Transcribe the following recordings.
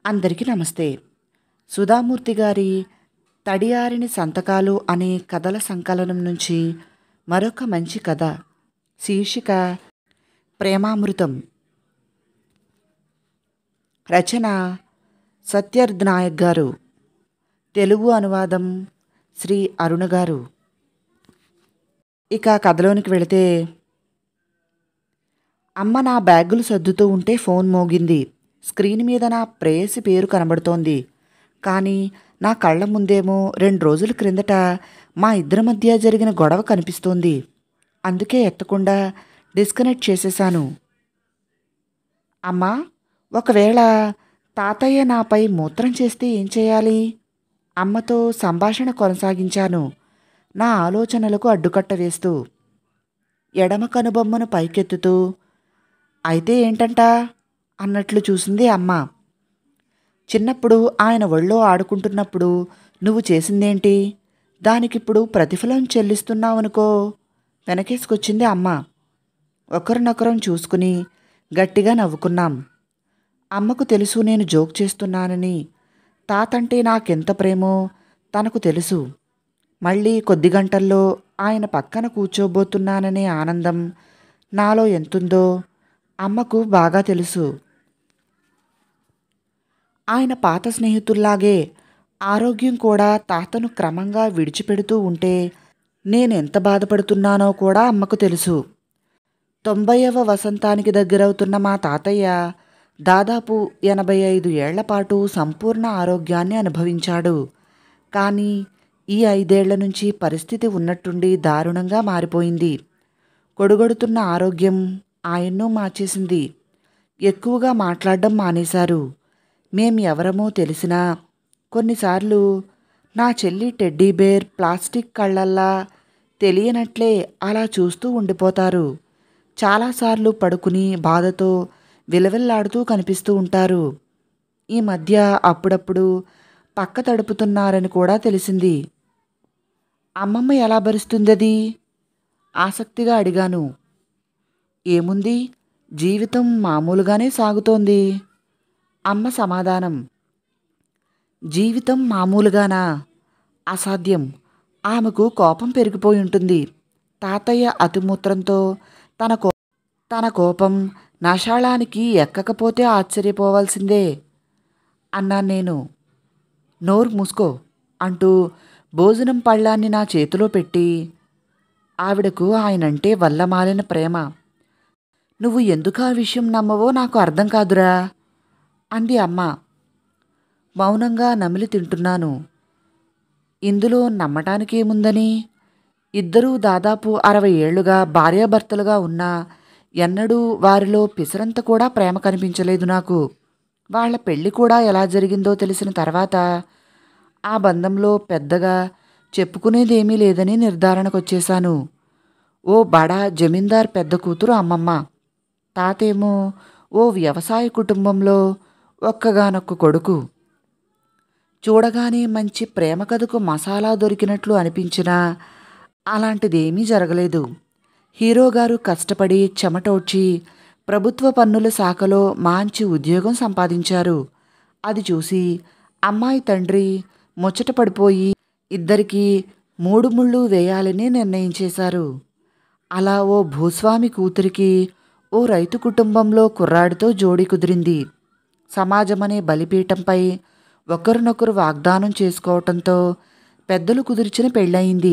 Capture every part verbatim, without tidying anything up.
అందరికీ నమస్తే. సుధామూర్తి గారి 'తడియారిని సంతకాలు' అనే కథల సంకలనం నుంచి మరొక మంచి కథ. శీర్షిక 'ప్రేమామృతం'. రచన సత్యర్థ్ నాయక్ గారు. తెలుగు అనువాదం శ్రీ అరుణ గారు. ఇక కథలోనికి వెళితే, అమ్మ నా బ్యాగులు సర్దుతూ ఉంటే ఫోన్ మోగింది. స్క్రీన్ మీద నా ప్రేయసి పేరు కనబడుతోంది. కానీ నా కళ్ళ ముందేమో రెండు రోజుల క్రిందట మా ఇద్దరి మధ్య జరిగిన గొడవ కనిపిస్తోంది. అందుకే ఎత్తకుండా డిస్కనెక్ట్ చేసేశాను. అమ్మా, ఒకవేళ తాతయ్య నాపై మూత్రం చేస్తే ఏం చేయాలి? అమ్మతో సంభాషణ కొనసాగించాను, నా ఆలోచనలకు అడ్డుకట్ట వేస్తూ. ఎడమ కనుబొమ్మను పైకెత్తుతూ, అయితే ఏంటంట అన్నట్లు చూసింది అమ్మ. చిన్నప్పుడు ఆయన ఒళ్ళో ఆడుకుంటున్నప్పుడు నువ్వు చేసిందేంటి? దానికిప్పుడు ప్రతిఫలం చెల్లిస్తున్నావనుకో. వెనకేసుకొచ్చింది అమ్మ. ఒకరినొకరం చూసుకుని గట్టిగా నవ్వుకున్నాం. అమ్మకు తెలుసు నేను జోక్ చేస్తున్నానని. తాతంటే నాకెంత ప్రేమో తనకు తెలుసు. మళ్ళీ కొద్ది గంటల్లో ఆయన పక్కన కూర్చోబోతున్నాననే ఆనందం నాలో ఎంతుందో అమ్మకు బాగా తెలుసు. ఆయన పాత స్నేహితుల్లాగే ఆరోగ్యం కూడా తాతను క్రమంగా విడిచిపెడుతూ ఉంటే నేనెంత బాధపడుతున్నానో కూడా అమ్మకు తెలుసు. తొంభైవ వసంతానికి దగ్గరవుతున్న మా తాతయ్య దాదాపు ఎనభై ఐదు ఏళ్ల పాటు సంపూర్ణ ఆరోగ్యాన్ని అనుభవించాడు. కానీ ఈ ఐదేళ్ల నుంచి పరిస్థితి ఉన్నట్టుండి దారుణంగా మారిపోయింది. కొడుగొడుతున్న ఆరోగ్యం ఆయన్ను మార్చేసింది. ఎక్కువగా మాట్లాడడం మానేశారు. మేం ఎవరమో తెలిసినా కొన్నిసార్లు నా చెల్లి టెడ్డీ బేర్ ప్లాస్టిక్ కళ్ళల్లా తెలియనట్లే అలా చూస్తూ ఉండిపోతారు. చాలాసార్లు పడుకుని బాధతో విలవిల్లాడుతూ కనిపిస్తూ ఉంటారు. ఈ మధ్య అప్పుడప్పుడు పక్క తడుపుతున్నారని కూడా తెలిసింది. అమ్మమ్మ ఎలా భరిస్తుందది? ఆసక్తిగా అడిగాను. ఏముంది, జీవితం మామూలుగానే సాగుతోంది. అమ్మ సమాధానం. జీవితం మామూలుగానా? అసాధ్యం. ఆమెకు కోపం పెరిగిపోయి ఉంటుంది. తాతయ్య అతిమూత్రంతో తన కో తన కోపం నాశాళానికి ఎక్కకపోతే ఆశ్చర్యపోవాల్సిందే అన్నాను నేను. నోరు మూసుకో అంటూ భోజనం పళ్ళాన్ని నా చేతిలో పెట్టి, ఆవిడకు ఆయనంటే వల్లమాలిన ప్రేమ. నువ్వు ఎందుకు ఆ విషయం నమ్మవో నాకు అర్థం కాదురా అంది అమ్మ. మౌనంగా నమిలి తింటున్నాను. ఇందులో నమ్మటానికేముందని? ఇద్దరూ దాదాపు అరవై ఏళ్లుగా భార్యాభర్తలుగా ఉన్నా ఎన్నడూ వారిలో పిసరంత కూడా ప్రేమ కనిపించలేదు నాకు. వాళ్ల పెళ్లి కూడా ఎలా జరిగిందో తెలిసిన తర్వాత ఆ బంధంలో పెద్దగా చెప్పుకునేదేమీ లేదని నిర్ధారణకొచ్చేశాను. ఓ బడా జమీందార్ పెద్ద కూతురు అమ్మమ్మ. తాతేమో ఓ వ్యవసాయ కుటుంబంలో ఒక్కగానొక్క కొడుకు. చూడగానే మంచి ప్రేమ కథకు మసాలా దొరికినట్లు అనిపించినా అలాంటిదేమీ జరగలేదు. హీరోగారు కష్టపడి చెమటోడ్చి ప్రభుత్వ పన్నుల శాఖలో మంచి ఉద్యోగం సంపాదించారు. అది చూసి అమ్మాయి తండ్రి ముచ్చట పడిపోయి ఇద్దరికీ మూడు ముళ్ళు వేయాలని నిర్ణయించేశారు. అలా ఓ భూస్వామి కూతురికి ఓ రైతు కుటుంబంలో కుర్రాడితో జోడీ కుదిరింది. సమాజమనే బలిపీఠంపై ఒకరినొకరు వాగ్దానం చేసుకోవటంతో పెద్దలు కుదిర్చిన పెళ్ళయింది.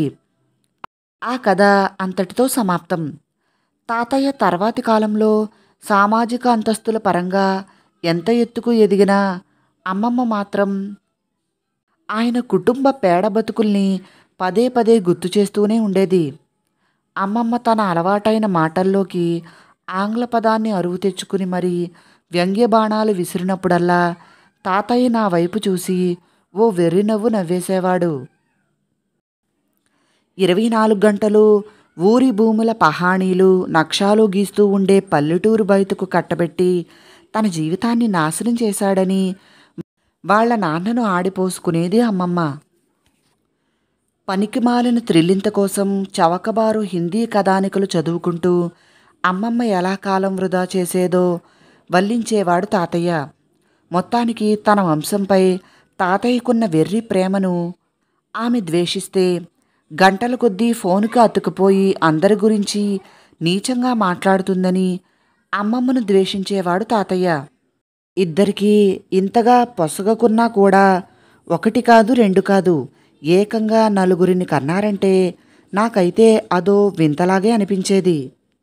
ఆ కథ అంతటితో సమాప్తం. తాతయ్య తర్వాతి కాలంలో సామాజిక అంతస్తుల పరంగా ఎంత ఎత్తుకు ఎదిగినా అమ్మమ్మ మాత్రం ఆయన కుటుంబ పేడ బతుకుల్ని పదే పదే గుర్తు చేస్తూనే ఉండేది. అమ్మమ్మ తన అలవాటైన మాటల్లోకి ఆంగ్ల పదాన్ని అరువు తెచ్చుకుని మరీ వ్యంగ్య బాణాలు విసిరినప్పుడల్లా తాతయ్య నా వైపు చూసి ఓ వెర్రి నవ్వు నవ్వేసేవాడు. ఇరవై నాలుగు గంటలు ఊరి భూముల పహాణీలు నక్షాలు గీస్తూ ఉండే పల్లెటూరు బయటకు కట్టబెట్టి తన జీవితాన్ని నాశనం చేశాడని వాళ్ల నాన్నను ఆడిపోసుకునేది అమ్మమ్మ. పనికిమాలిన త్రిల్లింత కోసం చవకబారు హిందీ కథానికలు చదువుకుంటూ అమ్మమ్మ ఎలా కాలం వృధా చేసేదో వల్లించేవాడు తాతయ్య. మొత్తానికి తన వంశంపై తాతయ్యకున్న వెర్రి ప్రేమను ఆమె ద్వేషిస్తే గంటల కొద్దీ ఫోనుకి అతుకుపోయి అందరి గురించి నీచంగా మాట్లాడుతుందని అమ్మమ్మను ద్వేషించేవాడు తాతయ్య. ఇద్దరికీ ఇంతగా పొసగకున్నా కూడా ఒకటి కాదు రెండు కాదు ఏకంగా నలుగురిని కన్నారంటే నాకైతే అదో వింతలాగే అనిపించేది.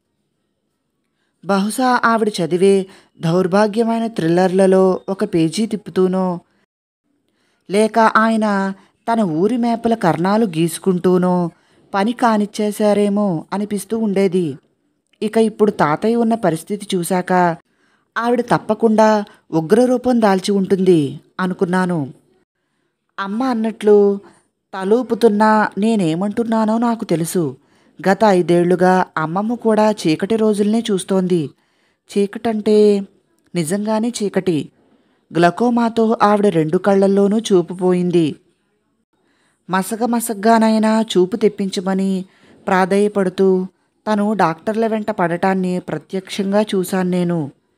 బహుశా ఆవిడ చదివే దౌర్భాగ్యమైన థ్రిల్లర్లలో ఒక పేజీ తిప్పుతూనో, లేక ఆయన తన ఊరి మేపల కర్ణాలు గీసుకుంటూనో పని కానిచ్చేశారేమో అనిపిస్తూ ఉండేది. ఇక ఇప్పుడు తాతయ్య ఉన్న పరిస్థితి చూశాక ఆవిడ తప్పకుండా ఉగ్రరూపం దాల్చి ఉంటుంది అనుకున్నాను. అమ్మ అన్నట్లు తలూపుతున్నా నేనేమంటున్నానో నాకు తెలుసు. గత ఐదేళ్లుగా అమ్మమ్మ కూడా చీకటి రోజుల్నే చూస్తోంది. చీకటంటే నిజంగానే చీకటి. గ్లకోమాతో ఆవిడ రెండు కళ్ళల్లోనూ చూపు పోయింది. మసగ మసగ్గానైనా చూపు తెప్పించమని ప్రాధేయపడుతూ తను డాక్టర్ల వెంట పడటాన్ని ప్రత్యక్షంగా చూశాను నేను.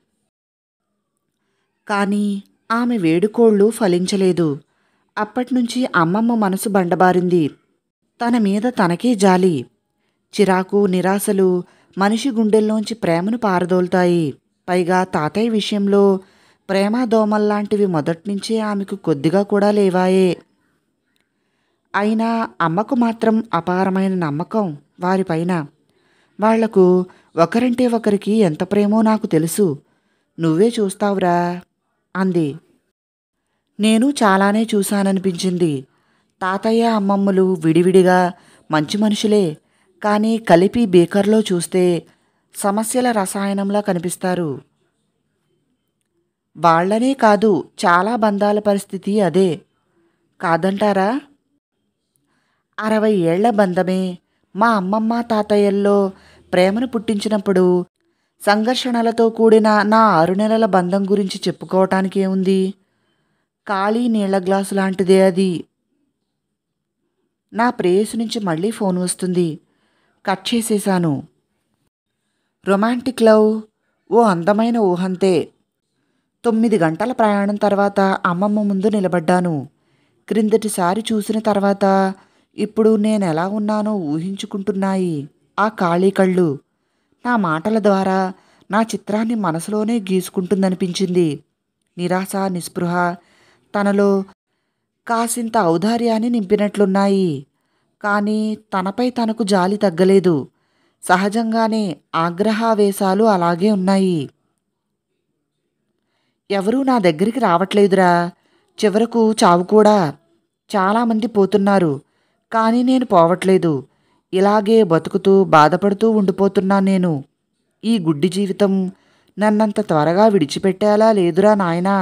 కానీ ఆమె వేడుకోళ్ళు ఫలించలేదు. అప్పట్నుంచి అమ్మమ్మ మనసు బండబారింది. తన మీద తనకే జాలి, చిరాకు, నిరాశలు మనిషి గుండెల్లోంచి ప్రేమను పారదోలుతాయి. పైగా తాతయ్య విషయంలో ప్రేమ దోమల్లాంటివి మొదట్నుంచే ఆమెకు కొద్దిగా కూడా లేవాయే. అయినా అమ్మకు మాత్రం అపారమైన నమ్మకం వారిపైన. వాళ్లకు ఒకరంటే ఒకరికి ఎంత ప్రేమో నాకు తెలుసు. నువ్వే చూస్తావురా అంది. నేను చాలానే చూశాననిపించింది. తాతయ్య అమ్మమ్మలు విడివిడిగా మంచి మనుషులే, కానీ కలిపి బీకర్లో చూస్తే సమస్యల రసాయనంలా కనిపిస్తారు. వాళ్లనే కాదు, చాలా బంధాల పరిస్థితి అదే కాదంటారా? అరవై ఏళ్ల బంధమే మా అమ్మమ్మ తాతయ్యల్లో ప్రేమను పుట్టించినప్పుడు సంఘర్షణలతో కూడిన నా ఆరు నెలల బంధం గురించి చెప్పుకోవటానికి ఏముంది? ఖాళీ నీళ్ల గ్లాసు లాంటిదే అది. నా ప్రేయసి నుంచి మళ్ళీ ఫోన్ వస్తుంది. కట్ చేసేశాను. రొమాంటిక్ లవ్ ఓ అందమైన ఊహంతే. తొమ్మిది గంటల ప్రయాణం తర్వాత అమ్మమ్మ ముందు నిలబడ్డాను. క్రిందటిసారి చూసిన తర్వాత ఇప్పుడు నేనెలా ఉన్నానో ఊహించుకుంటున్నాయి ఆ ఖాళీ కళ్ళు. నా మాటల ద్వారా నా చిత్రాన్ని మనసులోనే గీసుకుంటుందనిపించింది. నిరాశ, నిస్పృహ తనలో కాసింత ఔదార్యాన్ని నింపినట్లున్నాయి. కానీ తనపై తనకు జాలి తగ్గలేదు. సహజంగానే ఆగ్రహావేశాలు అలాగే ఉన్నాయి. ఎవరూ నా దగ్గరికి రావట్లేదురా. చివరకు చావు కూడా. చాలామంది పోతున్నారు, కానీ నేను పోవట్లేదు. ఇలాగే బతుకుతూ బాధపడుతూ ఉండిపోతున్నాను నేను. ఈ గుడ్డి జీవితం నన్నంత త్వరగా విడిచిపెట్టేలా లేదురా నాయనా.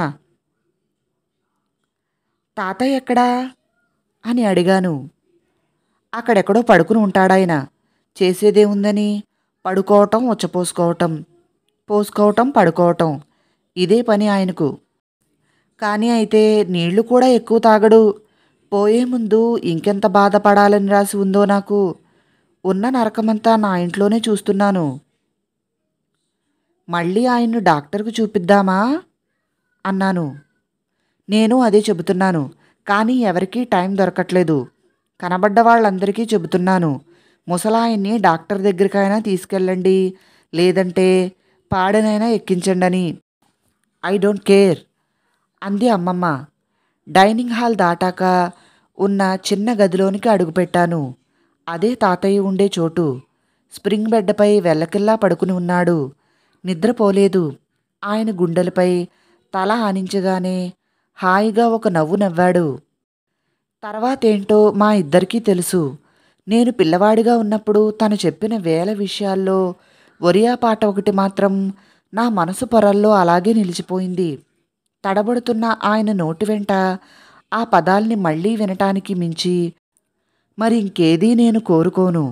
తాతయ్య ఎక్కడా అని అడిగాను. అక్కడెక్కడో పడుకుని ఉంటాడాయన. చేసేదేముందని, పడుకోవటం, ఉచ్చపోసుకోవటం, పోసుకోవటం, పడుకోవటం, ఇదే పని ఆయనకు. కానీ అయితే నీళ్లు కూడా ఎక్కువ తాగడు. పోయే ముందు ఇంకెంత బాధపడాలని రాసి ఉందో నాకు. ఉన్న నరకమంతా నా ఇంట్లోనే చూస్తున్నాను. మళ్ళీ ఆయన్ను డాక్టర్కు చూపిద్దామా అన్నాను. నేను అదే చెబుతున్నాను, కానీ ఎవరికీ టైం దొరకట్లేదు. కనబడ్డ వాళ్ళందరికీ చెబుతున్నాను, ముసలాయన్ని డాక్టర్ దగ్గరికైనా తీసుకెళ్ళండి, లేదంటే పాడనైనా ఎక్కించండని. ఐ డోంట్ కేర్ అంది అమ్మమ్మ. డైనింగ్ హాల్ దాటాక ఉన్న చిన్న గదిలోనికి అడుగుపెట్టాను. అదే తాతయ్య ఉండే చోటు. స్ప్రింగ్ బెడ్పై వెల్లకిల్లా పడుకుని ఉన్నాడు. నిద్రపోలేదు. ఆయన గుండెలపై తల ఆనించగానే హాయిగా ఒక నవ్వు నవ్వాడు. తర్వాతేంటో మా ఇద్దరికీ తెలుసు. నేను పిల్లవాడిగా ఉన్నప్పుడు తను చెప్పిన వేల విషయాల్లో ఒరియా పాట ఒకటి మాత్రం నా మనసు పొరల్లో అలాగే నిలిచిపోయింది. తడబడుతున్న ఆయన నోటి వెంట ఆ పదాల్ని మళ్ళీ వినటానికి మించి మరి ఇంకేదీ నేను కోరుకోను.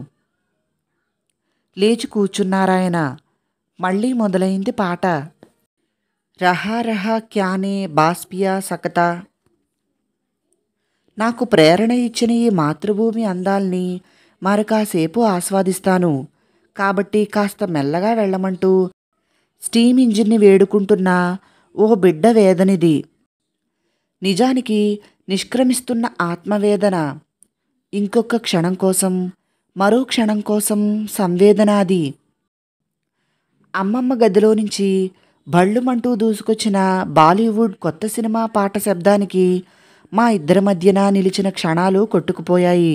లేచి కూర్చున్నారాయన. మళ్ళీ మొదలైంది పాట. రహా రహా క్యానే బాస్పియా సకతా. నాకు ప్రేరణ ఇచ్చిన ఈ మాతృభూమి అందాల్ని మరి కాసేపు ఆస్వాదిస్తాను. కాబట్టి కాస్త మెల్లగా వెళ్ళమంటూ స్టీమ్ ఇంజిన్ని వేడుకుంటున్న ఓ బిడ్డ వేదనిది. నిజానికి నిష్క్రమిస్తున్న ఆత్మవేదన. ఇంకొక క్షణం కోసం, మరో క్షణం కోసం సంవేదన అది. అమ్మమ్మ గదిలో నుంచి భళ్ళుమంటూ దూసుకొచ్చిన బాలీవుడ్ కొత్త సినిమా పాట శబ్దానికి మా ఇద్దరి మధ్యన నిలిచిన క్షణాలు కొట్టుకుపోయాయి.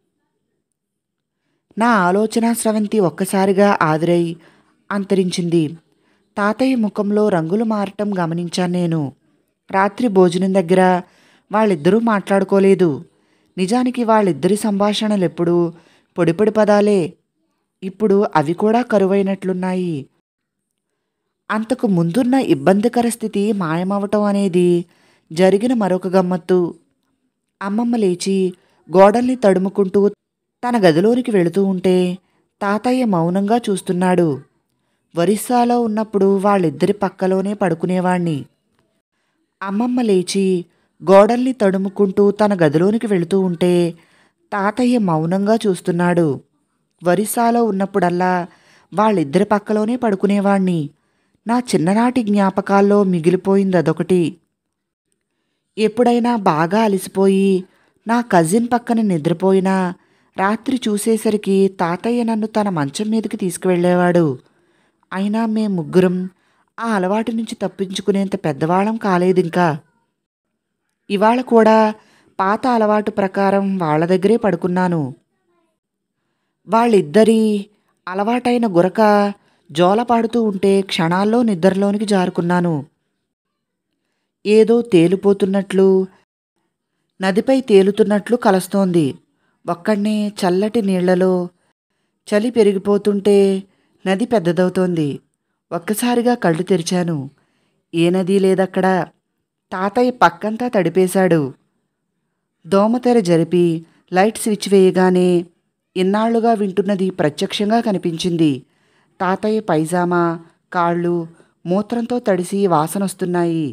నా ఆలోచన స్రవంతి ఒక్కసారిగా ఆవిరై అంతరించింది. తాతయ్య ముఖంలో రంగులు మారటం గమనించాను నేను. రాత్రి భోజనం దగ్గర వాళ్ళిద్దరూ మాట్లాడుకోలేదు. నిజానికి వాళ్ళిద్దరి సంభాషణలెప్పుడూ పొడి పొడి పదాలే. ఇప్పుడు అవి కూడా కరువైనట్లున్నాయి. అంతకు ముందున్న ఇబ్బందికర స్థితి మాయమవటం అనేది జరిగిన మరొక గమ్మత్తు. అమ్మమ్మ లేచి గోడల్ని తడుముకుంటూ తన గదిలోనికి వెళుతూ ఉంటే తాతయ్య మౌనంగా చూస్తున్నాడు. ఒరిస్సాలో ఉన్నప్పుడు వాళ్ళిద్దరి పక్కలోనే పడుకునేవాణ్ణి. అమ్మమ్మ లేచి గోడల్ని తడుముకుంటూ తన గదిలోనికి వెళుతూ ఉంటే తాతయ్య మౌనంగా చూస్తున్నాడు. ఒరిస్సాలో ఉన్నప్పుడల్లా వాళ్ళిద్దరి పక్కలోనే పడుకునేవాణ్ణి. నా చిన్ననాటి జ్ఞాపకాల్లో మిగిలిపోయింది అదొకటి. ఎప్పుడైనా బాగా అలసిపోయి నా కజిన్ పక్కన నిద్రపోయినా రాత్రి చూసేసరికి తాతయ్య నన్ను తన మంచం మీదకి తీసుకువెళ్ళేవాడు. అయినా మేం ముగ్గురం ఆ అలవాటు నుంచి తప్పించుకునేంత పెద్దవాళ్ళం కాలేదింకా. ఇవాళ కూడా పాత అలవాటు ప్రకారం వాళ్ళ దగ్గరే పడుకున్నాను. వాళ్ళిద్దరి అలవాటైన గురక జోలపాడుతూ ఉంటే క్షణాల్లో నిద్రలోనికి జారుకున్నాను. ఏదో తేలిపోతున్నట్లు, నదిపై తేలుతున్నట్లు కలస్తోంది. ఒక్కడ్నే చల్లటి నీళ్లలో చలి పెరిగిపోతుంటే నది పెద్దదవుతోంది. ఒక్కసారిగా కళ్ళు తెరిచాను. ఏ నది లేదక్కడ. తాతయ్య పక్కంతా తడిపేశాడు. దోమతెర జరిపి లైట్ స్విచ్ వేయగానే ఇన్నాళ్లుగా వింటున్నది ప్రత్యక్షంగా కనిపించింది. తాతయ్య పైజామా, కాళ్ళు మూత్రంతో తడిసి వాసనొస్తున్నాయి.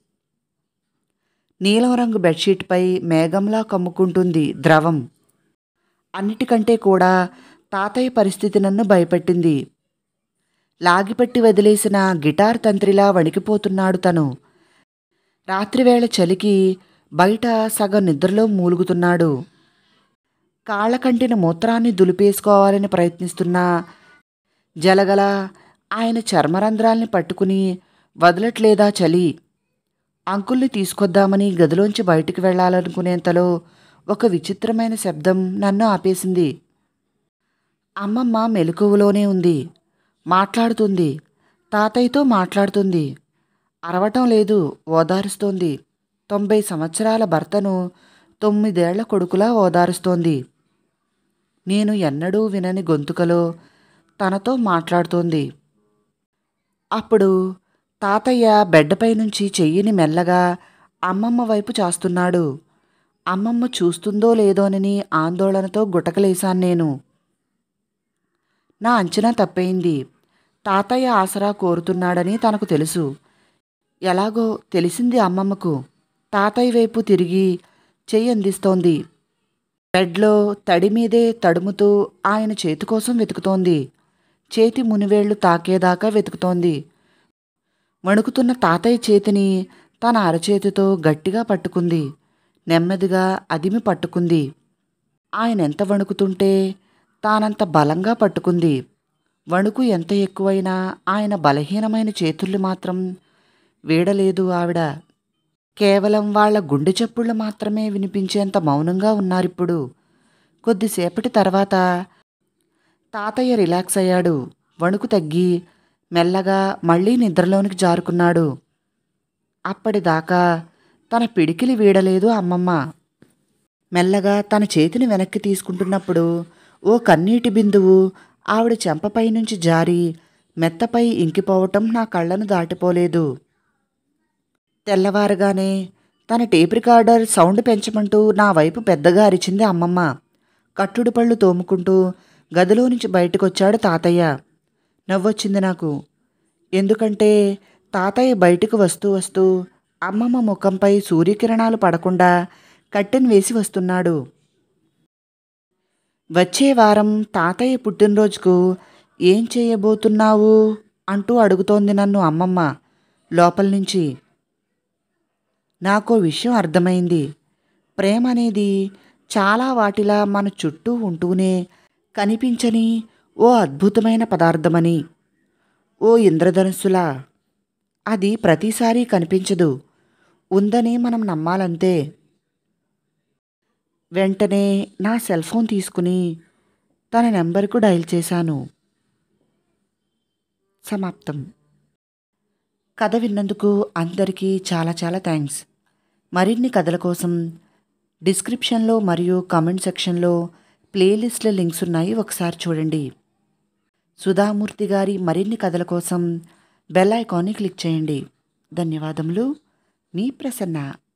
నీలం రంగు బెడ్షీట్పై మేఘంలా కమ్ముకుంటుంది ద్రవం. అన్నిటికంటే కూడా తాతయ్య పరిస్థితి నన్ను భయపెట్టింది. లాగిపెట్టి వదిలేసిన గిటార్ తంత్రిలా వణికిపోతున్నాడు తను. రాత్రివేళ చలికి బయట సగం నిద్రలో మూలుగుతున్నాడు. కాళ్లకంటిన మూత్రాన్ని దులిపేసుకోవాలని ప్రయత్నిస్తున్నా జలగల ఆయన చర్మరంధ్రాల్ని పట్టుకుని వదలట్లేదా చలి. అంకుల్ని తీసుకొద్దామని గదిలోంచి బయటికి వెళ్లాలనుకునేంతలో ఒక విచిత్రమైన శబ్దం నన్ను ఆపేసింది. అమ్మమ్మ మెలకువలోనే ఉంది. మాట్లాడుతుంది. తాతయ్యతో మాట్లాడుతుంది. అరవటం లేదు, ఓదారుస్తోంది. తొంభై సంవత్సరాల భర్తను తొమ్మిదేళ్ల కొడుకులా ఓదారుస్తోంది. నేను ఎన్నడూ వినని గొంతుకలో తనతో మాట్లాడుతోంది. అప్పుడు తాతయ్య బెడ్డపై నుంచి చెయ్యిని మెల్లగా అమ్మమ్మ వైపు చాస్తున్నాడు. అమ్మమ్మ చూస్తుందో లేదోనని ఆందోళనతో గుటకలేశాను నేను. నా అంచనా తప్పయింది. తాతయ్య ఆసరా కోరుతున్నాడని తనకు తెలుసు. ఎలాగో తెలిసింది అమ్మమ్మకు. తాతయ్య వైపు తిరిగి చెయ్యి అందిస్తోంది. బెడ్లో తడి మీదే తడుముతూ ఆయన చేతి కోసం వెతుకుతోంది. చేతి మునివేళ్లు తాకేదాకా వెతుకుతోంది. వణుకుతున్న తాతయ్య చేతిని తన అరచేతితో గట్టిగా పట్టుకుంది. నెమ్మదిగా అదిమి పట్టుకుంది. ఆయన ఎంత వణుకుతుంటే తానంత బలంగా పట్టుకుంది. వణుకు ఎంత ఎక్కువైనా ఆయన బలహీనమైన చేతుల్ని మాత్రం వీడలేదు ఆవిడ. కేవలం వాళ్ల గుండె చప్పుళ్ళు మాత్రమే వినిపించేంత మౌనంగా ఉన్నారిప్పుడు. కొద్దిసేపటి తర్వాత తాతయ్య రిలాక్స్ అయ్యాడు. వణుకు తగ్గి మెల్లగా మళ్లీ నిద్రలోనికి జారుకున్నాడు. అప్పటిదాకా తన పిడికిలి వీడలేదు అమ్మమ్మ. మెల్లగా తన చేతిని వెనక్కి తీసుకుంటున్నప్పుడు ఓ కన్నీటి బిందువు ఆవిడ చెంపపై నుంచి జారి మెత్తపై ఇంకిపోవటం నా కళ్ళను దాటిపోలేదు. తెల్లవారుగానే తన టేప్ రికార్డర్ సౌండ్ పెంచమంటూ నా వైపు పెద్దగా అరిచింది అమ్మమ్మ. కట్టుడు పళ్ళు తోముకుంటూ గదిలో నుంచి బయటకొచ్చాడు తాతయ్య. నవ్వొచ్చింది నాకు. ఎందుకంటే తాతయ్య బయటకు వస్తూ వస్తూ అమ్మమ్మ ముఖంపై సూర్యకిరణాలు పడకుండా కట్టెన్ వేసి వస్తున్నాడు. వచ్చే వారం తాతయ్య పుట్టినరోజుకు ఏం చేయబోతున్నావు అంటూ అడుగుతోంది నన్ను అమ్మమ్మ. లోపల నుంచి. నాకో విషయం అర్థమైంది. ప్రేమ అనేది చాలా వాటిలా మన చుట్టూ ఉంటూనే కనిపించని ఓ అద్భుతమైన పదార్థమని. ఓ ఇంద్రధనుస్సులా. అది ప్రతిసారి కనిపించదు. ఉందని మనం నమ్మాలంతే. వెంటనే నా సెల్ ఫోన్ తీసుకుని తన నెంబర్కు డయల్ చేశాను. సమాప్తం. కథ విన్నందుకు అందరికీ చాలా చాలా థ్యాంక్స్. మరిన్ని కథల కోసం డిస్క్రిప్షన్లో మరియు కామెంట్ సెక్షన్లో ప్లేలిస్ట్ల లింక్స్ ఉన్నాయి, ఒకసారి చూడండి. సుధామూర్తి గారి మరిన్ని కథల కోసం బెల్ ఐకాన్ని క్లిక్ చేయండి. ధన్యవాదములు. మీ ప్రసన్న.